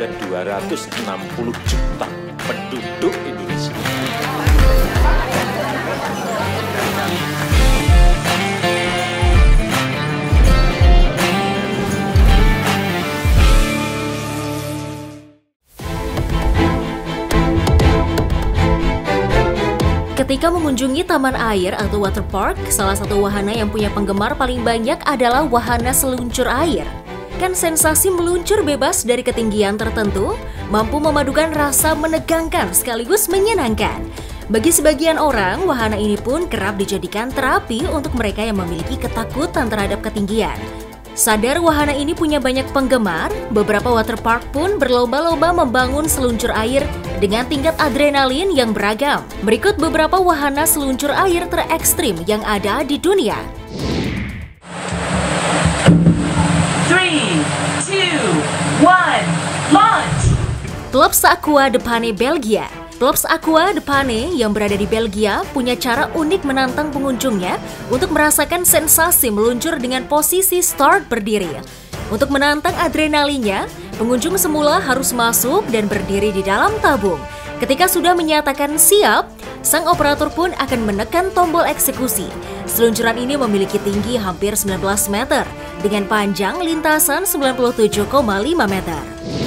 ke 260 juta penduduk Indonesia. Ketika mengunjungi taman air atau water park, salah satu wahana yang punya penggemar paling banyak adalah wahana seluncur air. Kan sensasi meluncur bebas dari ketinggian tertentu mampu memadukan rasa menegangkan sekaligus menyenangkan. Bagi sebagian orang, wahana ini pun kerap dijadikan terapi untuk mereka yang memiliki ketakutan terhadap ketinggian. Sadar wahana ini punya banyak penggemar, beberapa water park pun berlomba-lomba membangun seluncur air dengan tingkat adrenalin yang beragam. Berikut beberapa wahana seluncur air terekstrim yang ada di dunia. 3, 2, 1, launch! Plops Aqua de Pane, Belgia. Plops Aqua de Pane yang berada di Belgia punya cara unik menantang pengunjungnya untuk merasakan sensasi meluncur dengan posisi start berdiri. Untuk menantang adrenalinnya, pengunjung semula harus masuk dan berdiri di dalam tabung. Ketika sudah menyatakan siap, sang operator pun akan menekan tombol eksekusi. Seluncuran ini memiliki tinggi hampir 19 meter dengan panjang lintasan 97,5 meter.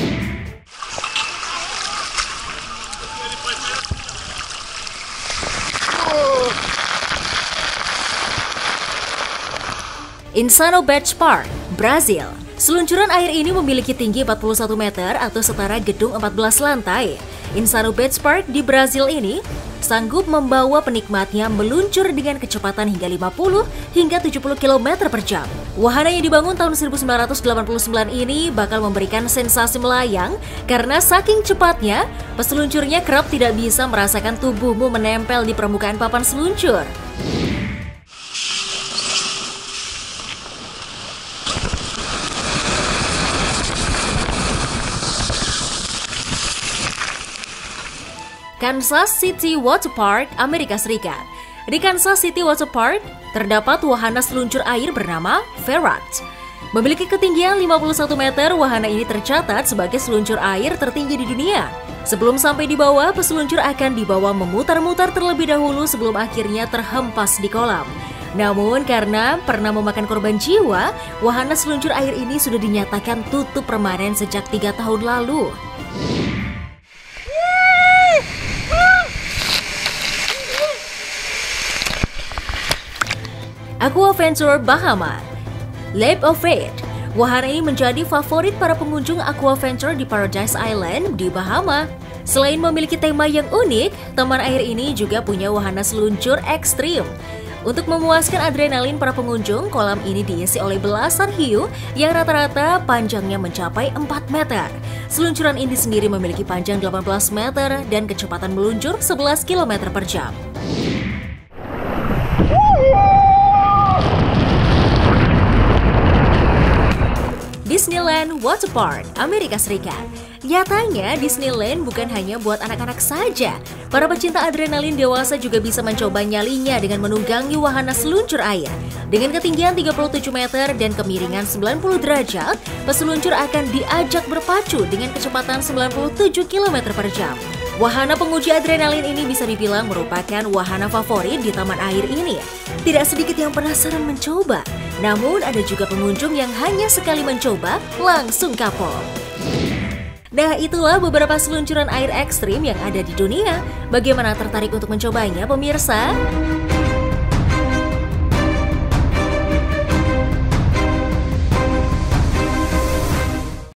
Insano Beach Park, Brazil. Seluncuran air ini memiliki tinggi 41 meter atau setara gedung 14 lantai. Insano Beach Park di Brazil ini sanggup membawa penikmatnya meluncur dengan kecepatan hingga 50 hingga 70 km per jam. Wahana yang dibangun tahun 1989 ini bakal memberikan sensasi melayang karena saking cepatnya, peseluncurnya kerap tidak bisa merasakan tubuhmu menempel di permukaan papan seluncur. Kansas City Water Park, Amerika Serikat. Di Kansas City Water Park, terdapat wahana seluncur air bernama Ferrat. Memiliki ketinggian 51 meter, wahana ini tercatat sebagai seluncur air tertinggi di dunia. Sebelum sampai di bawah, peseluncur akan dibawa memutar-mutar terlebih dahulu sebelum akhirnya terhempas di kolam. Namun karena pernah memakan korban jiwa, wahana seluncur air ini sudah dinyatakan tutup permanen sejak 3 tahun lalu. Aquaventure Bahama, Leap of Faith. Wahana ini menjadi favorit para pengunjung Aquaventure di Paradise Island di Bahama. Selain memiliki tema yang unik, taman air ini juga punya wahana seluncur ekstrim. Untuk memuaskan adrenalin para pengunjung, kolam ini diisi oleh belasan hiu yang rata-rata panjangnya mencapai 4 meter. Seluncuran ini sendiri memiliki panjang 18 meter dan kecepatan meluncur 11 km per jam. Disneyland Water Park, Amerika Serikat. Nyatanya Disneyland bukan hanya buat anak-anak saja. Para pecinta adrenalin dewasa juga bisa mencoba nyalinya dengan menunggangi wahana seluncur air. Dengan ketinggian 37 meter dan kemiringan 90 derajat, peseluncur akan diajak berpacu dengan kecepatan 97 km per jam. Wahana penguji adrenalin ini bisa dibilang merupakan wahana favorit di taman air ini. Tidak sedikit yang penasaran mencoba, namun ada juga pengunjung yang hanya sekali mencoba langsung kapok. Nah, itulah beberapa seluncuran air ekstrim yang ada di dunia. Bagaimana, tertarik untuk mencobanya, pemirsa?